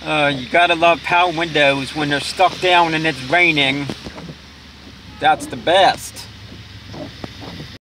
You gotta love power windows when they're stuck down and it's raining. That's the best.